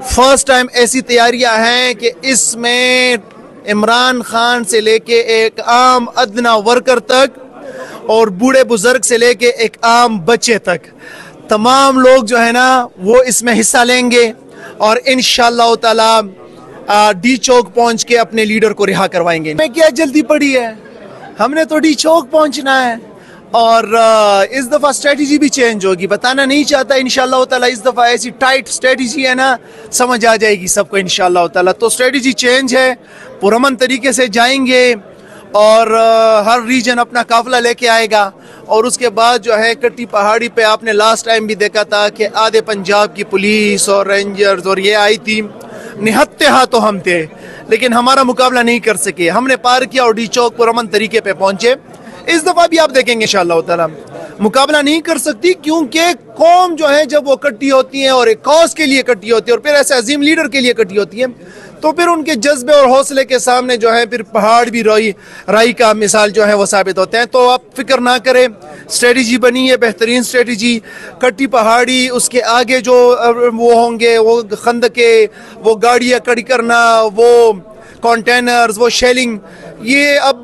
First time ऐसी तैयारियां हैं कि इसमें इमरान खान से लेके एक आम अदना वर्कर तक और बूढ़े बुजुर्ग से लेके एक आम बच्चे तक तमाम लोग जो है ना वो इसमें हिस्सा लेंगे और इंशाअल्लाह ताला डी चौक पहुंच के अपने लीडर को रिहा करवाएंगे। मैं क्या जल्दी पड़ी है, हमने तो डी चौक पहुंचना है और इस दफ़ा स्ट्रेटजी भी चेंज होगी। बताना नहीं चाहता, इंशाअल्लाह ताला इस दफ़ा ऐसी टाइट स्ट्रेटजी है ना, समझ आ जाएगी सबको इंशाअल्लाह ताला। तो स्ट्रेटजी चेंज है, पुरअमन तरीके से जाएंगे और हर रीजन अपना काफिला लेके आएगा। और उसके बाद जो है कट्टी पहाड़ी पे आपने लास्ट टाइम भी देखा था कि आधे पंजाब की पुलिस और रेंजर्स और ये आई थी, निहत्ते हाथों हम थे, लेकिन हमारा मुकाबला नहीं कर सके। हमने पार किया और डी चौक पुरअमन तरीके पे पहुंचे। इस दफा भी आप देखेंगे इंशाअल्लाह ताला मुकाबला नहीं कर सकती, क्योंकि कौम जो है जब वो इकट्ठी होती है और एक कॉज के लिए इकट्ठी होती है और फिर ऐसे अजीम लीडर के लिए इकट्ठी होती है, तो फिर उनके जज्बे और हौसले के सामने जो है फिर पहाड़ भी राई का मिसाल जो है वो साबित होते हैं। तो आप फिक्र ना करें, स्ट्रेटजी बनी है बेहतरीन स्ट्रेटजी। कट्टी पहाड़ी, उसके आगे जो वो होंगे वो खंदके, वो गाड़ियाँ खड़ी करना, वो कंटेनर्स, वो शेलिंग, ये अब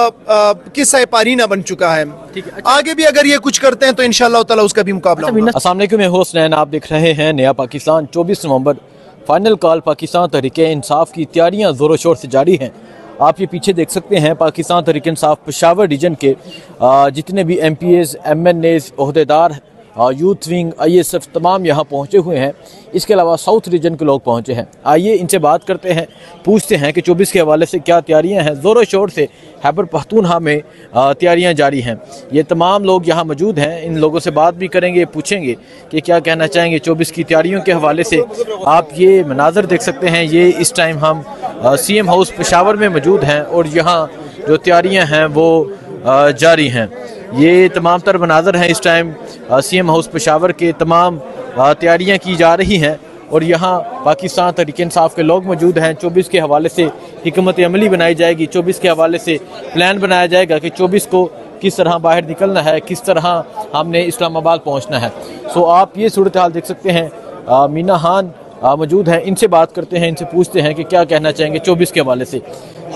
किस्सा पारीना बन चुका है। आगे भी अगर ये कुछ करते हैं तो इंशाअल्लाह ताला उसका भी मुकाबला होगा। अस्सलाम वालेकुम, मैं हुसैन, आप देख रहे हैं नया पाकिस्तान। 24 नवंबर फाइनल कॉल पाकिस्तान तहरीक इंसाफ की तैयारियां ज़ोरों शोर से जारी हैं। आप ये पीछे देख सकते हैं पाकिस्तान तहरीक इंसाफ पेशावर रीजन के जितने भी MPs, MNAs, ओहदेदार, यूथ विंग, ISF तमाम यहाँ पहुँचे हुए हैं। इसके अलावा साउथ रीजन के लोग पहुँचे हैं। आइए इनसे बात करते हैं, पूछते हैं कि 24 के हवाले से क्या तैयारियाँ हैं। ज़ोरों शोर से खैबर पख्तूनख्वा में तैयारियाँ जारी हैं। ये तमाम लोग यहाँ मौजूद हैं, इन लोगों से बात भी करेंगे, पूछेंगे कि क्या कहना चाहेंगे 24 की तैयारियों के हवाले से। आप ये मनाज़र देख सकते हैं, ये इस टाइम हम CM हाउस पेशावर में मौजूद हैं और यहाँ जो तैयारियाँ हैं वो जारी हैं। ये तमाम तर मनाज़र हैं इस टाइम CM हाउस पेशावर के, तमाम तैयारियां की जा रही हैं और यहाँ पाकिस्तान तहरीक इंसाफ के लोग मौजूद हैं। 24 के हवाले से हिकमत अमली बनाई जाएगी, 24 के हवाले से प्लान बनाया जाएगा कि 24 को किस तरह बाहर निकलना है, किस तरह हमने इस्लामाबाद पहुँचना है। सो आप ये सूरत हाल देख सकते हैं। मीना खान मौजूद हैं, इनसे बात करते हैं, इनसे पूछते हैं कि क्या कहना चाहेंगे 24 के हवाले से।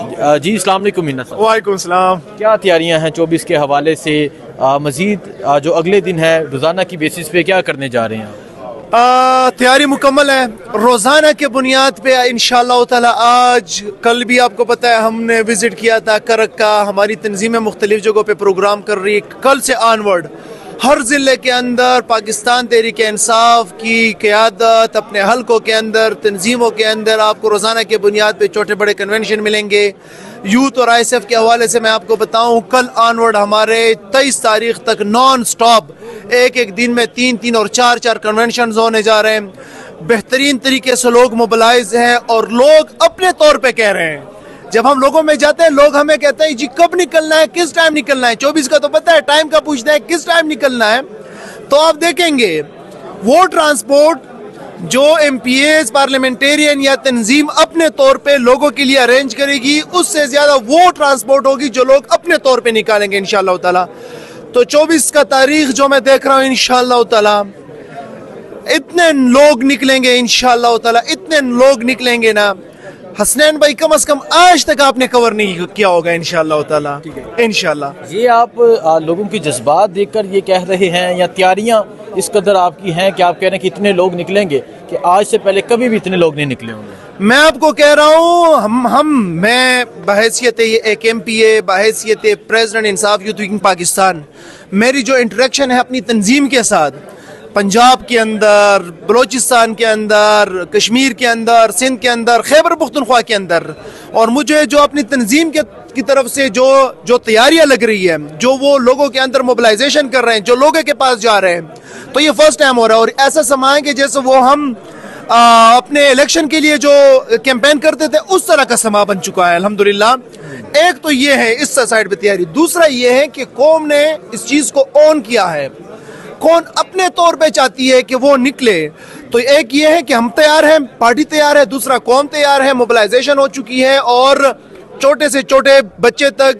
जी अस्सलाम वालेकुम मीना साहब। वालेकुम सलाम। क्या तैयारियां हैं 24 के हवाले से? मजीद जो अगले दिन है रोज़ाना की बेसिस पे क्या करने जा रहे हैं? तैयारी मुकम्मल है, रोज़ाना के बुनियाद पे इंशाअल्लाह ताला। आज कल भी आपको पता है हमने विज़िट किया था करक का, हमारी तंजीमें मुख्तलिफ जगहों पे प्रोग्राम कर रही है। कल से ऑनवर्ड हर ज़िले के अंदर पाकिस्तान तहरीक इंसाफ की क़यादत, अपने हल्कों के अंदर, तंजीमों के अंदर आपको रोज़ाना के बुनियाद पे छोटे बड़े कन्वेंशन मिलेंगे। यूथ और ISF के हवाले से मैं आपको बताऊं, कल ऑनवर्ड हमारे 23 तारीख तक नॉन स्टॉप एक दिन में 3 और 4 कन्वेंशन होने जा रहे हैं। बेहतरीन तरीके से लोग मोबिलाइज हैं और लोग अपने तौर पे कह रहे हैं, जब हम लोगों में जाते हैं लोग हमें कहते हैं जी कब निकलना है, किस टाइम निकलना है। 24 का तो पता है, टाइम का पूछना है किस टाइम निकलना है। तो आप देखेंगे वो ट्रांसपोर्ट जो MPAs, पार्लियामेंटेरियन या तंजीम अपने तौर पे लोगों के लिए अरेंज करेगी, उससे ज्यादा वो ट्रांसपोर्ट होगी जो लोग अपने तौर पे निकालेंगे इंशाअल्लाह ताला। तो 24 का तारीख जो मैं देख रहा हूँ इंशाअल्लाह ताला इतने लोग निकलेंगे, इंशाअल्लाह ताला इतने लोग निकलेंगे ना, हसनैन भाई कम से कम आज तक आपने कवर नहीं किया होगा इंशाअल्लाह ताला। इंशाअल्लाह। ये आप लोगों के जज्बात देखकर ये कह रहे हैं या तैयारियां इस कदर आपकी हैं कि आप कह रहे हैं कि इतने लोग निकलेंगे कि आज से पहले कभी भी इतने लोग नहीं निकले होंगे? मैं आपको कह रहा हूँ, मैं बहैसियत एक MPA, बहैसियत president Insaf youth wing Pakistan, मेरी जो इंटरेक्शन है अपनी तंजीम के साथ, पंजाब के अंदर, बलोचिस्तान के अंदर, कश्मीर के अंदर, सिंध के अंदर, खैबर पख्तूनख्वा के अंदर, और मुझे जो अपनी तंजीम की तरफ से जो तैयारियां लग रही है, जो वो लोगों के अंदर मोबिलाइजेशन कर रहे हैं, जो लोगों के पास जा रहे हैं, तो ये फर्स्ट टाइम हो रहा है। और ऐसा समय है कि जैसे वो हम अपने इलेक्शन के लिए जो कैंपेन करते थे उस तरह का समा बन चुका है अल्हम्दुलिल्लाह। एक तो ये है इस साइड पे तैयारी, दूसरा ये है कि कौम ने इस चीज को ऑन किया है, कौन अपने तौर पे चाहती है कि वो निकले। तो एक ये है कि हम तैयार हैं, पार्टी तैयार है, दूसरा कौम तैयार है, मोबिलाइजेशन हो चुकी है और छोटे से छोटे बच्चे तक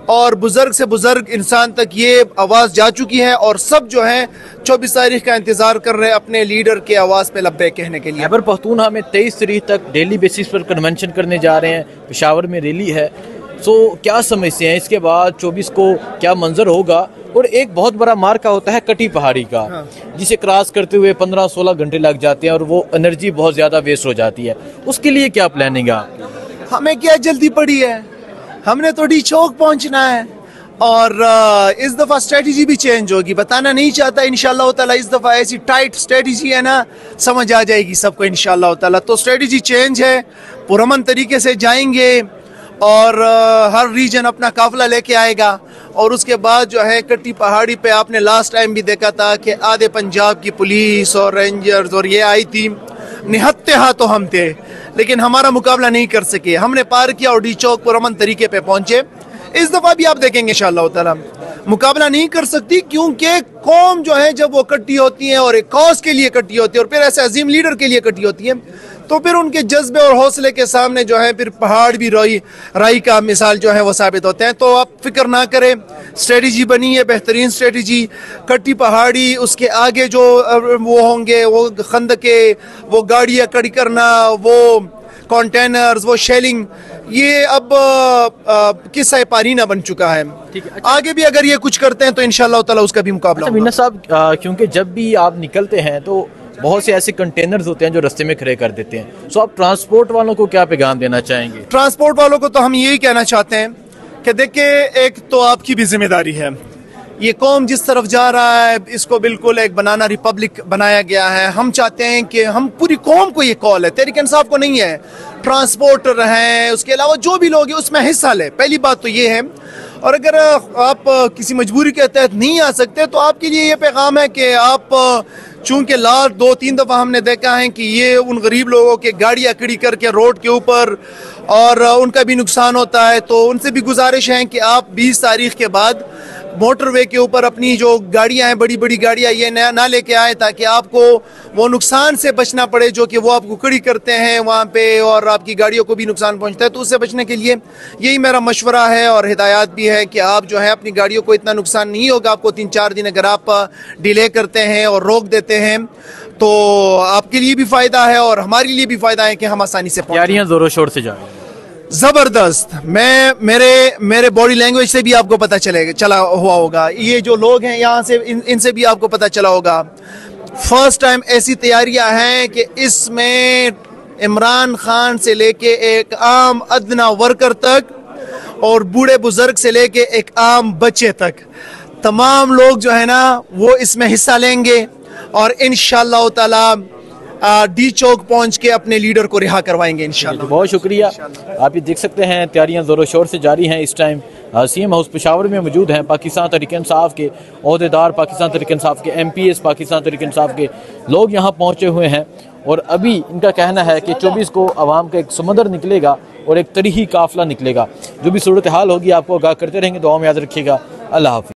और बुजुर्ग से बुजुर्ग इंसान तक ये आवाज़ जा चुकी है और सब जो है 24 तारीख का इंतज़ार कर रहे हैं अपने लीडर के आवाज़ पे लब्बे कहने के लिए। खैबर पख्तूनख्वा में 23 तारीख तक डेली बेसिस पर कन्वेंशन करने जा रहे हैं, पेशावर में रैली है। सो क्या समझते हैं इसके बाद 24 को क्या मंजर होगा? और एक बहुत बड़ा मार्का होता है कटी पहाड़ी का, जिसे क्रॉस करते हुए 15-16 घंटे लग जाते हैं और वो एनर्जी बहुत ज़्यादा वेस्ट हो जाती है। उसके लिए क्या प्लानिंग है? हमें क्या जल्दी पड़ी है, हमने तो डी चौक पहुंचना है और इस दफ़ा स्ट्रेटजी भी चेंज होगी। बताना नहीं चाहता, इंशाल्लाह ताला इस दफ़ा ऐसी टाइट स्ट्रेटजी है ना, समझ आ जाएगी सबको इंशाल्लाह ताला। तो स्ट्रेटजी चेंज है, पुरअमन तरीके से जाएंगे और हर रीजन अपना काफिला लेके आएगा। और उसके बाद जो है कट्टी पहाड़ी पे आपने लास्ट टाइम भी देखा था कि आधे पंजाब की पुलिस और रेंजर्स और ये आई थी, निहत्ते हाथों हम थे, लेकिन हमारा मुकाबला नहीं कर सके। हमने पार किया और डी चौक पुरअमन तरीके पे पहुंचे। इस दफ़ा भी आप देखेंगे इंशाअल्लाह ताला मुकाबला नहीं कर सकती, क्योंकि कौम जो है जब वो इकट्ठी होती है और एक कॉज के लिए इकट्ठी होती है और फिर ऐसे अजीम लीडर के लिए इकट्ठी होती है, तो फिर उनके जज्बे और हौसले के सामने जो है फिर पहाड़ भी राई का मिसाल जो है वो साबित होते हैं। तो आप फिक्र ना करें, स्ट्रेटजी बनी है, बेहतरीन स्ट्रेटजी। कट्टी पहाड़ी, उसके आगे जो वो होंगे वो खंदके, वो गाड़ियाँ खड़ी करना, वो कंटेनर्स, वो शेलिंग, ये अब किस्सा पारीना बन चुका है। अच्छा। आगे भी अगर ये कुछ करते हैं तो इंशाअल्लाह ताला उसका भी मुकाबला होगा। मीना साहब, क्योंकि जब भी आप निकलते हैं तो बहुत से ऐसे कंटेनर्स होते हैं जो रास्ते में खड़े कर देते हैं, सो आप ट्रांसपोर्ट वालों को क्या पैगाम देना चाहेंगे? ट्रांसपोर्ट वालों को तो हम यही कहना चाहते हैं कि देखिए, एक तो आपकी भी जिम्मेदारी है, ये कौम जिस तरफ जा रहा है इसको बिल्कुल एक बनाना रिपब्लिक बनाया गया है। हम चाहते हैं कि हम पूरी कौम को, ये कॉल है, तहरीक इंसाफ को नहीं है, ट्रांसपोर्टर हैं, उसके अलावा जो भी लोग हैं उसमें हिस्सा ले। पहली बात तो ये है। और अगर आप किसी मजबूरी के तहत नहीं आ सकते तो आपके लिए ये पैगाम है कि आप, चूंकि लास्ट 2-3 दफ़ा हमने देखा है कि ये उन गरीब लोगों के गाड़ियाँ खड़ी करके रोड के ऊपर और उनका भी नुकसान होता है, तो उनसे भी गुजारिश है कि आप 20 तारीख के बाद मोटरवे के ऊपर अपनी जो गाड़ियां हैं, बड़ी बड़ी गाड़ियां, ये ना लेके आए, ताकि आपको वो नुकसान से बचना पड़े जो कि वो आपको खड़ी करते हैं वहाँ पे और आपकी गाड़ियों को भी नुकसान पहुँचता है। तो उससे बचने के लिए यही मेरा मशवरा है और हिदायत भी है कि आप जो है अपनी गाड़ियों को, इतना नुकसान नहीं होगा आपको 3-4 दिन अगर आप डिले करते हैं और रोक देते हैं, तो आपके लिए भी फ़ायदा है और हमारे लिए भी फ़ायदा है कि हम आसानी से तैयारियां ज़ोरों शोर से जा रही हैं। जबरदस्त। मेरे बॉडी लैंग्वेज से भी आपको पता चला हुआ होगा, ये जो लोग हैं यहाँ से, इनसे भी आपको पता चला होगा। फर्स्ट टाइम ऐसी तैयारियां हैं कि इसमें इमरान खान से लेके एक आम अदना वर्कर तक और बूढ़े बुजुर्ग से लेके एक आम बच्चे तक, तमाम लोग जो है ना वो इसमें हिस्सा लेंगे और इंशाअल्लाह ताला डी चौक पहुंच के अपने लीडर को रिहा करवाएंगे इंशाअल्लाह। बहुत शुक्रिया। आप ये देख सकते हैं तैयारियां जोरों शोर से जारी हैं। इस टाइम सीएम हाउस पेशावर में मौजूद हैं पाकिस्तान तहरीक इंसाफ के ओहदेदार, पाकिस्तान तहरीक इंसाफ के MPs, पाकिस्तान तहरीक इंसाफ के लोग यहाँ पहुँचे हुए हैं और अभी इनका कहना है कि 24 को आवाम का एक समंदर निकलेगा और एक तरीही काफिला निकलेगा। जो भी सूरत हाल होगी आपको आगाह करते रहेंगे। दुआ में याद रखिएगा। अल्लाह हाफ़िज़।